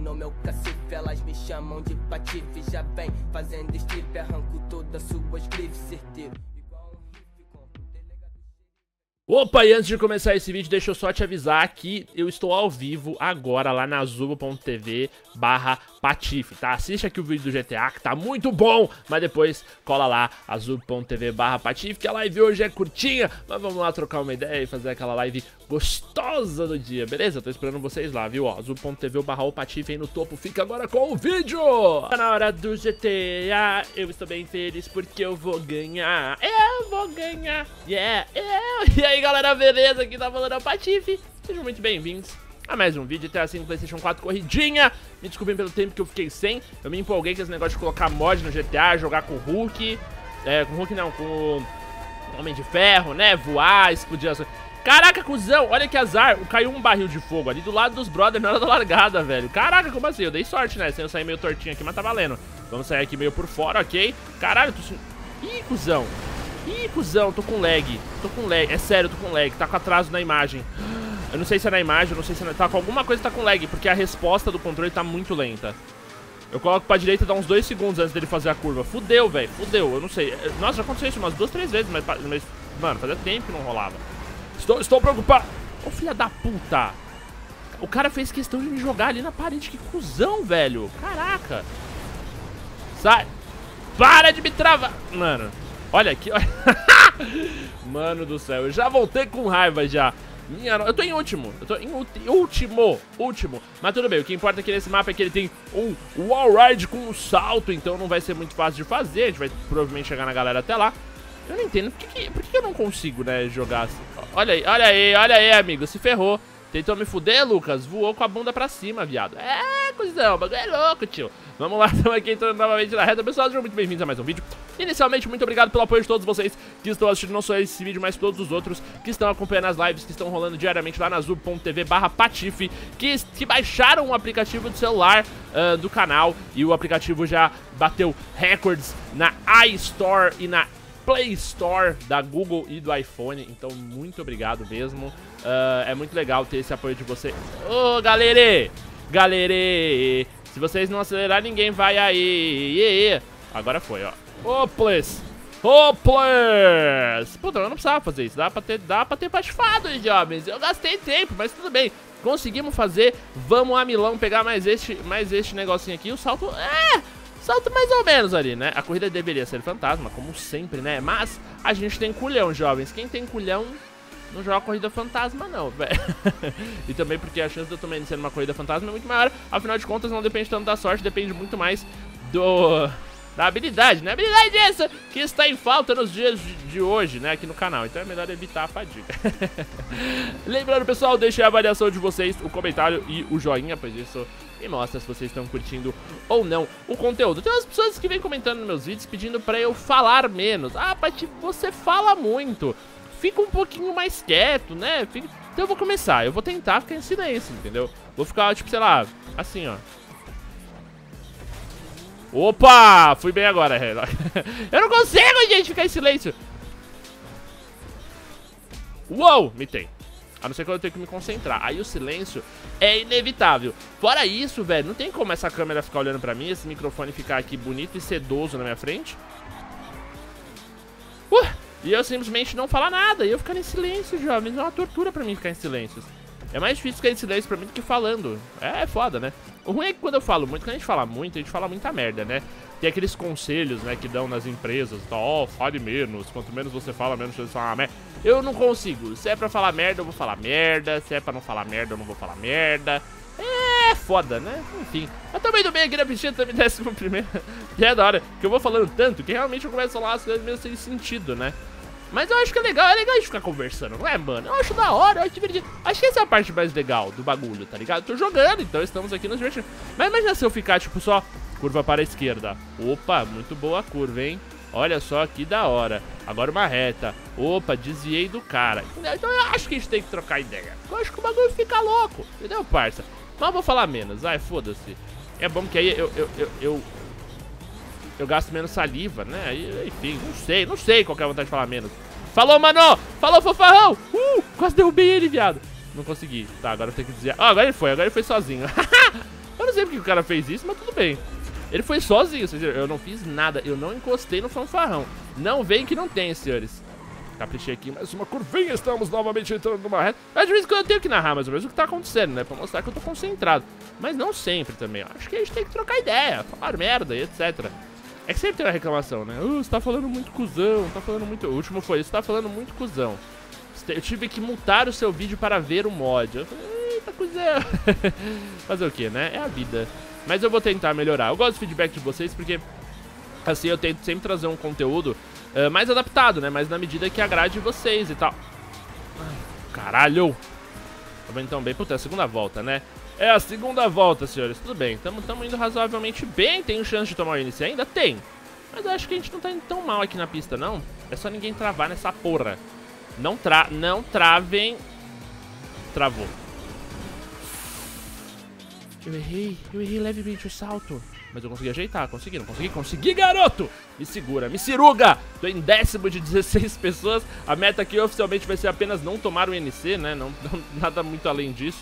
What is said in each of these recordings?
no meu cacife, elas me chamam de patife. Já vem fazendo strip, arranco todas suas grifes, certeiro. Opa, e antes de começar esse vídeo, deixa eu só te avisar que eu estou ao vivo agora lá na azubo.tv/patife, tá? Assiste aqui o vídeo do GTA, que tá muito bom, mas depois cola lá, azubo.tv/patife, que a live hoje é curtinha, mas vamos lá trocar uma ideia e fazer aquela live gostosa do dia, beleza? Eu tô esperando vocês lá, viu? azubo.tv/patife aí no topo, fica agora com o vídeo! Tá na hora do GTA, eu estou bem feliz porque eu vou ganhar, yeah! E aí galera, beleza? Aqui tá falando a Patife. Sejam muito bem-vindos a mais um vídeo GTA V PlayStation 4 corridinha. Me desculpem pelo tempo que eu fiquei sem. Eu me empolguei com esse negócio de colocar mod no GTA, jogar com o Hulk. Com o Hulk não, com o Homem de Ferro, né? Voar, explodir as coisas. Caraca, cuzão, olha que azar. Caiu um barril de fogo ali do lado dos brothers na hora da largada, velho. Caraca, como assim? Eu dei sorte, né? Sem eu sair meio tortinho aqui, mas tá valendo. Vamos sair aqui meio por fora, ok? Caralho, Ih, cuzão. Ih, cuzão, tô com lag. É sério, tô com lag. Tá com atraso na imagem. Eu não sei se é na imagem, eu não sei se é na... Tá com alguma coisa que tá com lag, porque a resposta do controle tá muito lenta. Eu coloco pra direita e dá uns 2 segundos antes dele fazer a curva. Fudeu, velho, fudeu, eu não sei. Nossa, já aconteceu isso umas 2, 3 vezes, mas mano, fazia tempo que não rolava. Estou preocupado. Ô, filha da puta. O cara fez questão de me jogar ali na parede. Que cuzão, velho. Caraca. Sai. Para de me travar. Mano, olha aqui, olha. Mano do céu, eu já voltei com raiva já. Eu tô em último. Eu tô em último. Mas tudo bem, o que importa aqui nesse mapa é que ele tem um wall ride com um salto. Então não vai ser muito fácil de fazer. A gente vai provavelmente chegar na galera até lá. Eu não entendo, por que eu não consigo, né, jogar assim? Olha aí, amigo, se ferrou. Tentou me fuder, Lucas? Voou com a bunda pra cima, viado. Cuzão, o bagulho é louco, tio. Vamos lá, estamos aqui entrando novamente na reta. Pessoal, sejam muito bem-vindos a mais um vídeo. Inicialmente, muito obrigado pelo apoio de todos vocês que estão assistindo não só esse vídeo, mas todos os outros que estão acompanhando as lives que estão rolando diariamente lá na azubo.tv/patife, que baixaram o aplicativo de celular do canal. E o aplicativo já bateu recordes na iStore e na Play Store da Google e do iPhone. Então, muito obrigado mesmo. É muito legal ter esse apoio de você. Ô, galera! Se vocês não acelerarem, ninguém vai aí. Agora foi, ó. Hopeless! Puta, eu não precisava fazer isso. Dá pra ter patifado, jovens. Eu gastei tempo, mas tudo bem. Conseguimos fazer. Vamos a Milão pegar mais este negocinho aqui. O salto... salto mais ou menos ali, né? A corrida deveria ser fantasma, como sempre, né? Mas a gente tem culhão, jovens. Quem tem culhão não joga corrida fantasma, não, velho. E também porque a chance de eu também ser uma corrida fantasma é muito maior. Afinal de contas, não depende tanto da sorte, depende muito mais da habilidade, né? Habilidade essa que está em falta nos dias de hoje, né? Aqui no canal. Então é melhor evitar a fadiga. Lembrando, pessoal, deixe a avaliação de vocês, o comentário e o joinha, pois isso me mostra se vocês estão curtindo ou não o conteúdo. Tem umas pessoas que vêm comentando nos meus vídeos pedindo pra eu falar menos. Ah, Patife, você fala muito. Fica um pouquinho mais quieto, né? Então eu vou começar. Eu vou tentar ficar em silêncio, entendeu? Vou ficar, tipo, sei lá, assim, ó. Opa! Fui bem agora, eu não consigo, gente, ficar em silêncio. Uou! Mitei. A não ser que eu tenho que me concentrar. Aí o silêncio é inevitável. Fora isso, velho, não tem como essa câmera ficar olhando pra mim, esse microfone ficar aqui bonito e sedoso na minha frente. E eu simplesmente não falar nada. E eu ficar em silêncio, jovens. É uma tortura pra mim ficar em silêncio. É mais difícil ficar em silêncio pra mim do que falando. É foda, né? O ruim é que quando eu falo muito, quando a gente fala muito, a gente fala muita merda, né? Tem aqueles conselhos, né, que dão nas empresas. Ó, fale menos. Quanto menos você fala, menos você fala merda. Eu não consigo. Se é pra falar merda, eu vou falar merda. Se é pra não falar merda, eu não vou falar merda. É foda, né? Enfim. Eu também do bem aqui na piscina, também 11º. E é da hora que eu vou falando tanto que realmente eu começo a falar as coisas meio sem sentido, né? Mas eu acho que é legal a gente ficar conversando, não é, mano? Eu acho da hora, eu acho divertido. Acho que essa é a parte mais legal do bagulho, tá ligado? Tô jogando, então estamos aqui nos divertindo. Mas imagina se eu ficar, tipo, só curva para a esquerda. Opa, muito boa a curva, hein? Olha só que da hora. Agora uma reta. Opa, desviei do cara. Então eu acho que a gente tem que trocar ideia. Eu acho que o bagulho fica louco, entendeu, parça? Mas eu vou falar menos, ai, foda-se. É bom que aí eu gasto menos saliva, né? Aí, enfim, não sei qual que é a vontade de falar menos. Falou, mano! Falou, fofarrão! Quase derrubei ele, viado. Não consegui. Tá, agora eu tenho que dizer. Agora ele foi sozinho. Eu não sei porque o cara fez isso, mas tudo bem. Ele foi sozinho, vocês viram? Eu não fiz nada, eu não encostei no fanfarrão. Não vem que não tem, senhores. Caprichei aqui, mais uma curvinha, estamos novamente entrando numa reta. De vez em quando eu tenho que narrar mais ou menos o que tá acontecendo, né? Pra mostrar que eu tô concentrado. Mas não sempre também, acho que a gente tem que trocar ideia, falar merda e etc. É que sempre tem uma reclamação, né? Você tá falando muito cuzão, tá falando muito... O último foi isso, tá falando muito cuzão. Eu tive que multar o seu vídeo para ver o mod. Eu falei, eita cuzão. Fazer o que, né? É a vida. Mas eu vou tentar melhorar. Eu gosto do feedback de vocês porque assim eu tento sempre trazer um conteúdo mais adaptado, né? Mas na medida que agrade vocês e tal. Ai, caralho. Tá vendo então bem? Puta, é a segunda volta, né? É a segunda volta, senhores. Tudo bem, tamo indo razoavelmente bem. Tem chance de tomar o início ainda? Tem. Mas eu acho que a gente não tá indo tão mal aqui na pista, não. É só ninguém travar nessa porra. Não travem. Travou. Eu errei levemente o salto. Mas eu consegui ajeitar, consegui, garoto! Me segura, me ciruga! Tô em 10º de 16 pessoas. A meta aqui oficialmente vai ser apenas não tomar o NC, né? Não, nada muito além disso.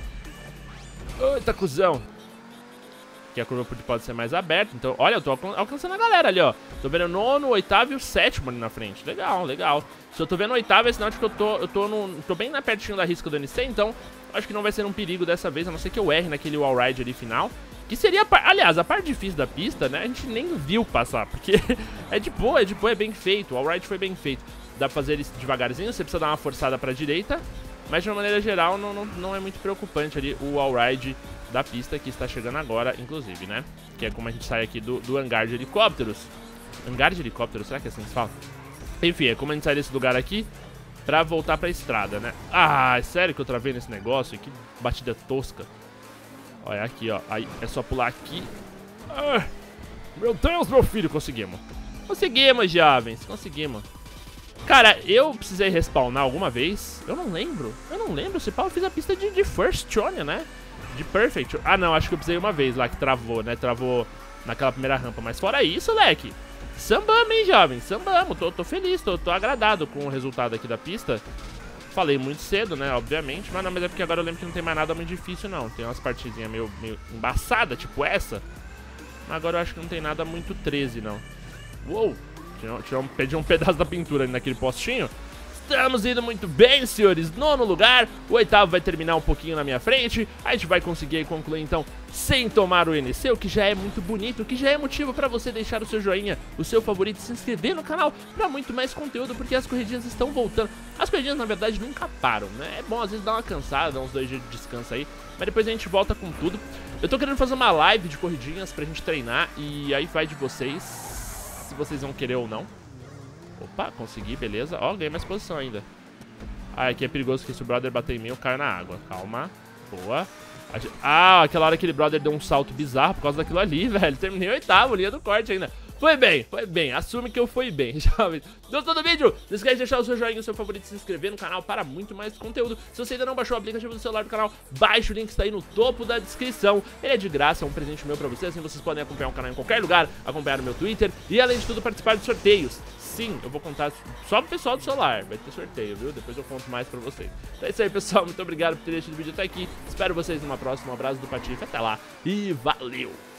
Eita, cuzão! Aqui a curva pode ser mais aberta. Então, olha, eu tô alcançando a galera ali, ó. Tô vendo o 9º, o 8º e o 7º ali na frente. Legal, legal. Se eu tô vendo o 8º, é sinal de que eu tô bem na pertinho da risca do NC, então acho que não vai ser um perigo dessa vez, a não ser que eu erre naquele wall ride ali final. Que seria, aliás, a parte difícil da pista, né? A gente nem viu passar, porque é de boa, é bem feito. O wall ride foi bem feito. Dá pra fazer ele devagarzinho, você precisa dar uma forçada pra direita. Mas de uma maneira geral, não é muito preocupante ali o wall ride da pista que está chegando agora, inclusive, né? Que é como a gente sai aqui do hangar de helicópteros. Hangar de helicópteros, será que é assim que se fala? Enfim, é como a gente sai desse lugar aqui pra voltar pra estrada, né? Ah, é sério que eu travei nesse negócio? Que batida tosca. Olha aqui, ó. Aí é só pular aqui. Ah, meu Deus, meu filho, conseguimos. Conseguimos, jovens, conseguimos. Cara, eu precisei respawnar alguma vez. Eu não lembro. Se pau, eu fiz a pista de First Try, né? De Perfect. Ah, não, acho que eu precisei uma vez lá que travou, né? Travou naquela primeira rampa. Mas fora isso, leque, sambamos, hein, jovens? Sambamos. Tô feliz, tô agradado com o resultado aqui da pista. Falei muito cedo, né? Obviamente. Mas não, mas é porque agora eu lembro que não tem mais nada muito difícil, não. Tem umas partidinhas meio embaçadas, tipo essa. Mas agora eu acho que não tem nada muito 13, não. Uou! Perdi um pedaço da pintura ali naquele postinho. Estamos indo muito bem, senhores. 9º lugar. O 8º vai terminar um pouquinho na minha frente. A gente vai conseguir concluir, então, sem tomar o NC, o que já é muito bonito, o que já é motivo pra você deixar o seu joinha, o seu favorito, se inscrever no canal pra muito mais conteúdo, porque as corridinhas estão voltando. As corridinhas, na verdade, nunca param, né? É bom, às vezes, dar uma cansada, dar uns 2 dias de descanso aí, mas depois a gente volta com tudo. Eu tô querendo fazer uma live de corridinhas pra gente treinar, e aí vai de vocês, se vocês vão querer ou não. Opa, consegui, beleza. Ó, ganhei mais posição ainda. Ah, aqui é perigoso que se o brother bater em mim, eu caio na água. Calma. Boa. Ah, aquela hora que aquele brother deu um salto bizarro por causa daquilo ali, velho. Terminei 8º, linha do corte ainda. Foi bem. Assume que eu fui bem, jovens. Gostou do vídeo? Não esquece de deixar o seu joinha, o seu favorito, se inscrever no canal para muito mais conteúdo. Se você ainda não baixou o aplicativo do celular do canal, baixe o link que está aí no topo da descrição. Ele é de graça, é um presente meu pra vocês. Assim vocês podem acompanhar o canal em qualquer lugar, acompanhar no meu Twitter e, além de tudo, participar de sorteios. Sim, eu vou contar só pro pessoal do celular. Vai ter sorteio, viu? Depois eu conto mais pra vocês. Então é isso aí, pessoal. Muito obrigado por ter deixado o vídeo até aqui. Espero vocês numa próxima. Um abraço do Patife. Até lá e valeu!